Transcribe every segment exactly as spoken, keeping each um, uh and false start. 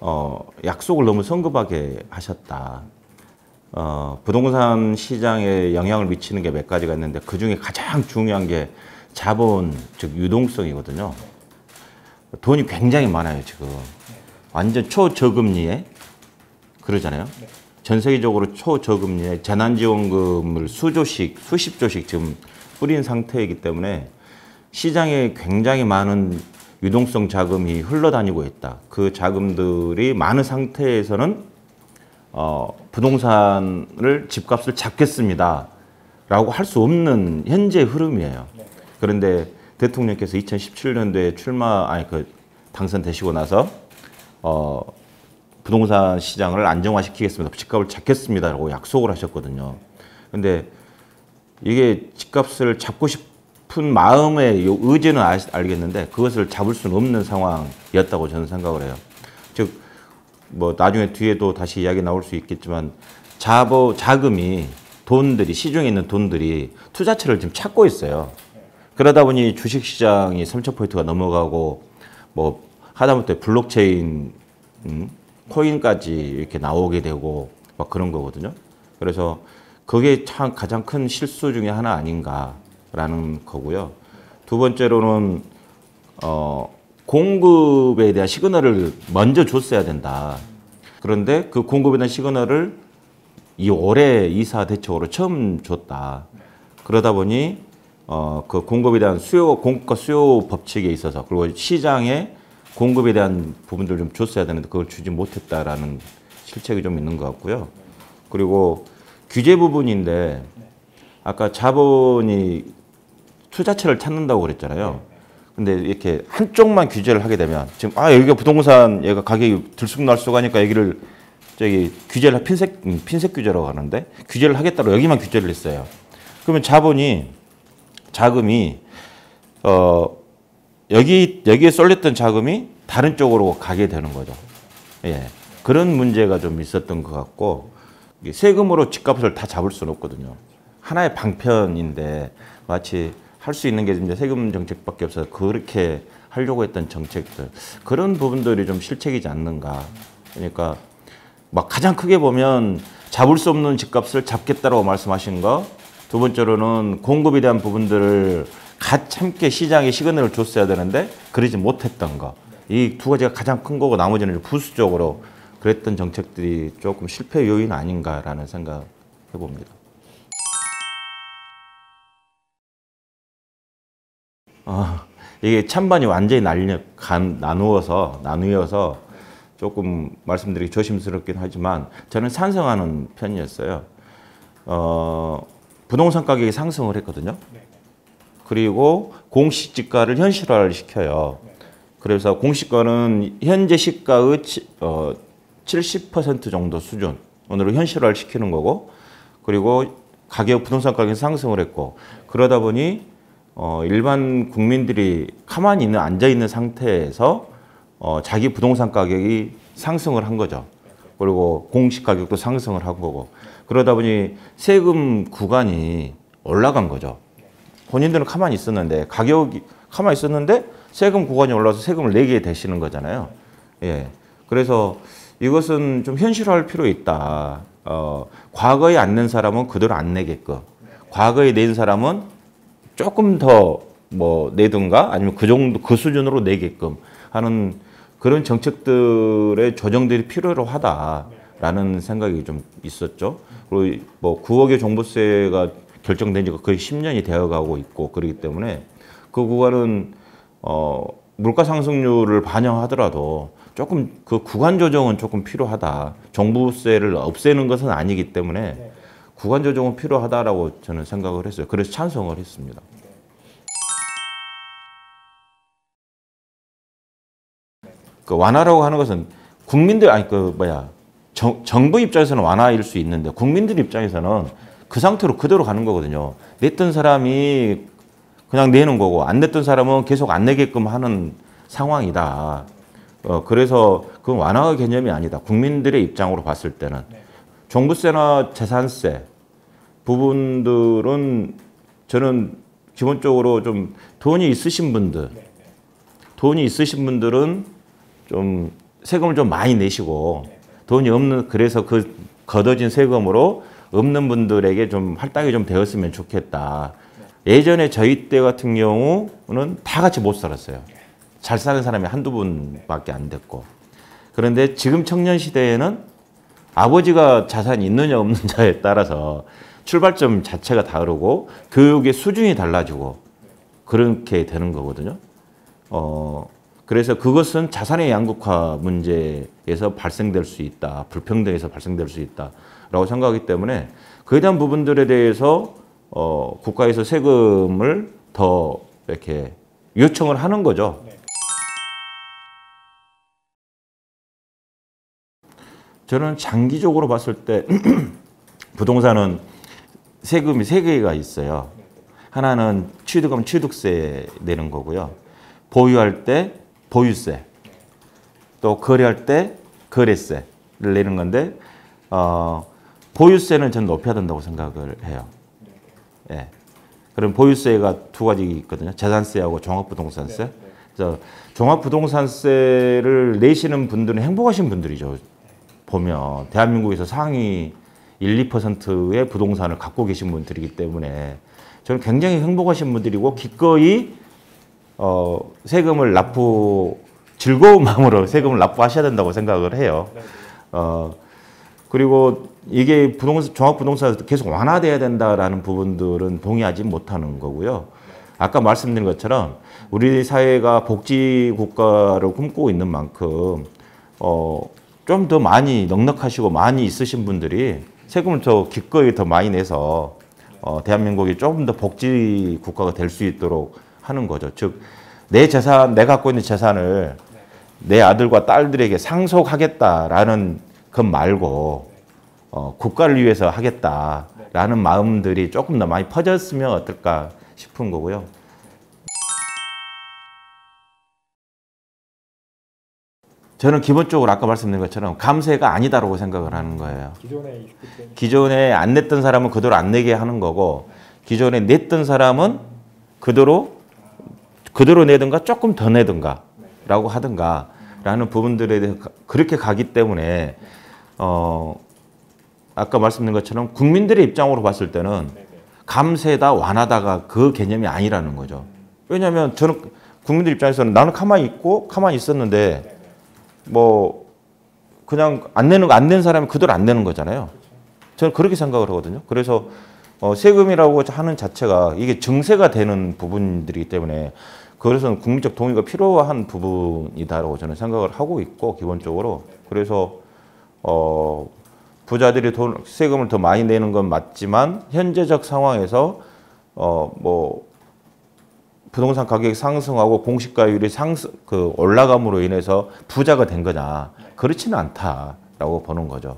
어, 약속을 너무 성급하게 하셨다. 어, 부동산 시장에 영향을 미치는 게 몇 가지가 있는데 그 중에 가장 중요한 게 자본, 즉 유동성이거든요. 돈이 굉장히 많아요, 지금. 완전 초저금리에 그러잖아요. 전 세계적으로 초저금리에 재난지원금을 수조씩, 수십조씩 지금 뿌린 상태이기 때문에 시장에 굉장히 많은 유동성 자금이 흘러다니고 있다. 그 자금들이 많은 상태에서는 어, 부동산을 집값을 잡겠습니다. 라고 할 수 없는 현재 흐름이에요. 그런데 대통령께서 이천십칠 년도에 출마, 아니, 그, 당선되시고 나서, 어, 부동산 시장을 안정화시키겠습니다. 집값을 잡겠습니다. 라고 약속을 하셨거든요. 근데 이게 집값을 잡고 싶은 마음의 의지는 알겠는데 그것을 잡을 수는 없는 상황이었다고 저는 생각을 해요. 즉, 뭐, 나중에 뒤에도 다시 이야기 나올 수 있겠지만, 자보, 자금이, 돈들이, 시중에 있는 돈들이 투자처를 지금 찾고 있어요. 그러다 보니 주식시장이 삼천 포인트가 넘어가고, 뭐, 하다못해 블록체인, 음, 코인까지 이렇게 나오게 되고, 막 그런 거거든요. 그래서 그게 참 가장 큰 실수 중에 하나 아닌가라는 거고요. 두 번째로는, 어, 공급에 대한 시그널을 먼저 줬어야 된다. 그런데 그 공급에 대한 시그널을 이 올해 이사 대책으로 처음 줬다. 그러다 보니 어, 그 공급에 대한 수요, 공급과 수요 법칙에 있어서 그리고 시장에 공급에 대한 부분들 좀 줬어야 되는데 그걸 주지 못했다라는 실책이 좀 있는 것 같고요. 그리고 규제 부분인데 아까 자본이 투자처를 찾는다고 그랬잖아요. 근데 이렇게 한쪽만 규제를 하게 되면 지금 아 여기가 부동산 얘가 가격이 들쑥날쑥 하니까 여기를 저기 규제를 핀셋 핀셋 규제라고 하는데 규제를 하겠다고 여기만 규제를 했어요. 그러면 자본이 자금이 어 여기 여기에 쏠렸던 자금이 다른 쪽으로 가게 되는 거죠. 예. 그런 문제가 좀 있었던 것 같고 세금으로 집값을 다 잡을 수는 없거든요. 하나의 방편인데 마치 할 수 있는 게 이제 세금 정책밖에 없어서 그렇게 하려고 했던 정책들 그런 부분들이 좀 실책이지 않는가. 그러니까 막 가장 크게 보면 잡을 수 없는 집값을 잡겠다라고 말씀하신 거. 두 번째로는 공급에 대한 부분들을 같이 함께 시장에 시그널을 줬어야 되는데 그러지 못했던 거. 이 두 가지가 가장 큰 거고 나머지는 부수적으로 그랬던 정책들이 조금 실패 요인 아닌가라는 생각 해봅니다. 어, 이게 찬반이 완전히 날려, 간, 나누어서, 나누어서 조금 말씀드리기 조심스럽긴 하지만 저는 찬성하는 편이었어요. 어, 부동산 가격이 상승을 했거든요. 그리고 공시지가를 현실화를 시켜요. 그래서 공시가는 현재 시가의 어, 칠십 퍼센트 정도 수준으로 현실화를 시키는 거고 그리고 가격, 부동산 가격이 상승을 했고 그러다 보니 어, 일반 국민들이 가만히 있는, 앉아있는 상태에서 어, 자기 부동산 가격이 상승을 한 거죠. 그리고 공시 가격도 상승을 한 거고. 그러다 보니 세금 구간이 올라간 거죠. 본인들은 가만히 있었는데, 가격이 가만히 있었는데 세금 구간이 올라서 세금을 내게 되시는 거잖아요. 예. 그래서 이것은 좀 현실화할 필요 있다. 어, 과거에 안 낸 사람은 그대로 안 내게끔. 과거에 낸 사람은 조금 더 뭐 내든가 아니면 그 정도 그 수준으로 내게끔 하는 그런 정책들의 조정들이 필요로 하다라는 생각이 좀 있었죠. 그리고 뭐 구억의 종부세가 결정된 지가 거의 십 년이 되어가고 있고 그렇기 때문에 그 구간은 어 물가 상승률을 반영하더라도 조금 그 구간 조정은 조금 필요하다. 종부세를 없애는 것은 아니기 때문에 구간 조정은 필요하다라고 저는 생각을 했어요. 그래서 찬성을 했습니다. 그 완화라고 하는 것은 국민들 아니 그 뭐야 정, 정부 입장에서는 완화일 수 있는데 국민들 입장에서는 그 상태로 그대로 가는 거거든요. 냈던 사람이 그냥 내는 거고 안 냈던 사람은 계속 안 내게끔 하는 상황이다. 어, 그래서 그건 완화의 개념이 아니다. 국민들의 입장으로 봤을 때는 종부세나 재산세 부분들은 저는 기본적으로 좀 돈이 있으신 분들, 돈이 있으신 분들은 좀 세금을 좀 많이 내시고 돈이 없는 그래서 그 걷어진 세금으로 없는 분들에게 좀 할당이 좀 되었으면 좋겠다. 예전에 저희 때 같은 경우는 다 같이 못 살았어요. 잘 사는 사람이 한두 분밖에 안 됐고. 그런데 지금 청년 시대에는 아버지가 자산이 있느냐 없느냐에 따라서 출발점 자체가 다르고 교육의 수준이 달라지고 그렇게 되는 거거든요. 어, 그래서 그것은 자산의 양극화 문제에서 발생될 수 있다. 불평등에서 발생될 수 있다라고 생각하기 때문에 그에 대한 부분들에 대해서 어, 국가에서 세금을 더 이렇게 요청을 하는 거죠. 저는 장기적으로 봤을 때 부동산은 세금이 세 개가 있어요. 하나는 취득하면 취득세 내는 거고요. 보유할 때 보유세, 또 거래할 때 거래세를 내는 건데 어, 보유세는 저는 높여야 된다고 생각을 해요. 예. 그럼 보유세가 두 가지 있거든요. 재산세하고 종합부동산세. 그래서 종합부동산세를 내시는 분들은 행복하신 분들이죠. 보면 대한민국에서 상위 일, 이 퍼센트의 부동산을 갖고 계신 분들이기 때문에 저는 굉장히 행복하신 분들이고 기꺼이 어, 세금을 납부 즐거운 마음으로 세금을 납부하셔야 된다고 생각을 해요. 어, 그리고 이게 부동산 종합부동산에서 계속 완화돼야 된다라는 부분들은 동의하지 못하는 거고요. 아까 말씀드린 것처럼 우리 사회가 복지 국가를 꿈꾸고 있는 만큼 어, 좀 더 많이 넉넉하시고 많이 있으신 분들이 세금을 더 기꺼이 더 많이 내서 어, 대한민국이 조금 더 복지 국가가 될 수 있도록 하는 거죠. 즉, 내 재산, 내가 갖고 있는 재산을 내 아들과 딸들에게 상속하겠다라는 것 말고 어, 국가를 위해서 하겠다라는 마음들이 조금 더 많이 퍼졌으면 어떨까 싶은 거고요. 저는 기본적으로 아까 말씀드린 것처럼 감세가 아니다라고 생각을 하는 거예요. 기존에 기존에 안 냈던 사람은 그대로 안 내게 하는 거고 기존에 냈던 사람은 그대로 그대로 내든가 조금 더 내든가 라고 하든가 라는 부분들에 대해서 그렇게 가기 때문에 어 아까 말씀드린 것처럼 국민들의 입장으로 봤을 때는 감세다 완화다가 그 개념이 아니라는 거죠. 왜냐하면 저는 국민들 입장에서는 나는 가만히 있고 가만히 있었는데 뭐 그냥 안 내는 거 안 낸 사람이 그대로 안 내는 거잖아요. 저는 그렇게 생각을 하거든요. 그래서 어 세금이라고 하는 자체가 이게 증세가 되는 부분들이기 때문에 그래서 국민적 동의가 필요한 부분이다라고 저는 생각을 하고 있고 기본적으로 그래서 어 부자들이 돈 세금을 더 많이 내는 건 맞지만 현재적 상황에서 어 뭐 부동산 가격이 상승하고 공시가율이 상승 그 올라감으로 인해서 부자가 된 거냐 그렇지는 않다라고 보는 거죠.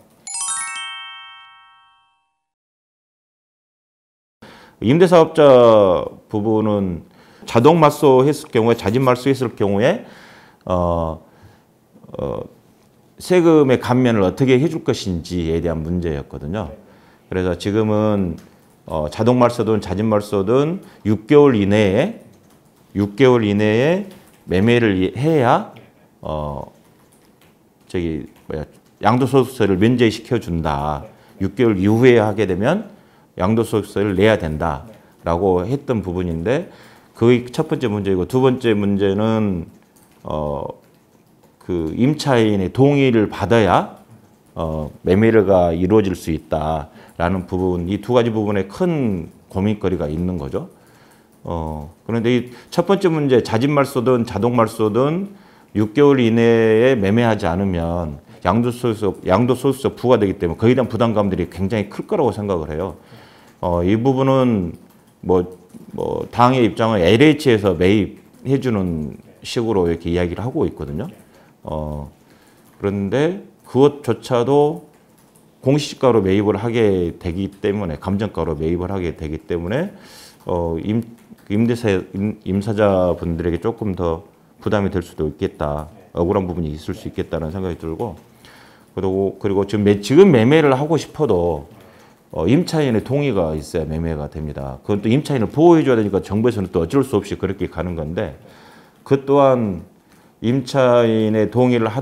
임대사업자 부분은 자동 말소했을 경우에 자진 말소했을 경우에 어, 어, 세금의 감면을 어떻게 해줄 것인지에 대한 문제였거든요. 그래서 지금은 어, 자동 말소든 자진 말소든 육 개월 이내에 육 개월 이내에 매매를 해야 어, 저기 뭐야 양도소득세를 면제시켜 준다. 육 개월 이후에 하게 되면 양도소득세를 내야 된다라고 했던 부분인데 그게 첫 번째 문제이고 두 번째 문제는 어, 그 임차인의 동의를 받아야 어, 매매가 이루어질 수 있다라는 부분, 이 두 가지 부분에 큰 고민거리가 있는 거죠. 어, 그런데 이 첫 번째 문제, 자진 말소든 자동 말소든 육 개월 이내에 매매하지 않으면 양도소득세, 양도소득세 부과되기 때문에 거기에 대한 부담감들이 굉장히 클 거라고 생각을 해요. 어, 이 부분은 뭐, 뭐, 당의 입장은 엘에이치에서 매입해주는 식으로 이렇게 이야기를 하고 있거든요. 어, 그런데 그것조차도 공시지가로 매입을 하게 되기 때문에, 감정가로 매입을 하게 되기 때문에, 어, 임, 임대사, 임, 임사자분들에게 조금 더 부담이 될 수도 있겠다. 억울한 부분이 있을 수 있겠다는 생각이 들고, 그리고, 그리고 지금, 매, 지금 매매를 하고 싶어도 어, 임차인의 동의가 있어야 매매가 됩니다. 그건 또 임차인을 보호해줘야 되니까 정부에서는 또 어쩔 수 없이 그렇게 가는 건데, 그 또한 임차인의 동의를 하,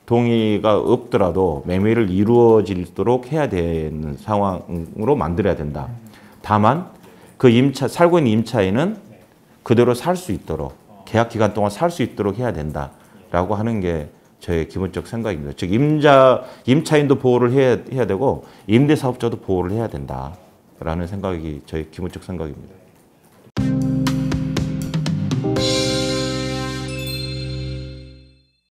동의가 없더라도 매매를 이루어지도록 해야 되는 상황으로 만들어야 된다. 다만 그 임차 살고 있는 임차인은 그대로 살 수 있도록 계약 기간 동안 살 수 있도록 해야 된다라고 하는 게 저의 기본적 생각입니다. 즉 임자 임차인도 보호를 해야, 해야 되고 임대사업자도 보호를 해야 된다라는 생각이 저의 기본적 생각입니다.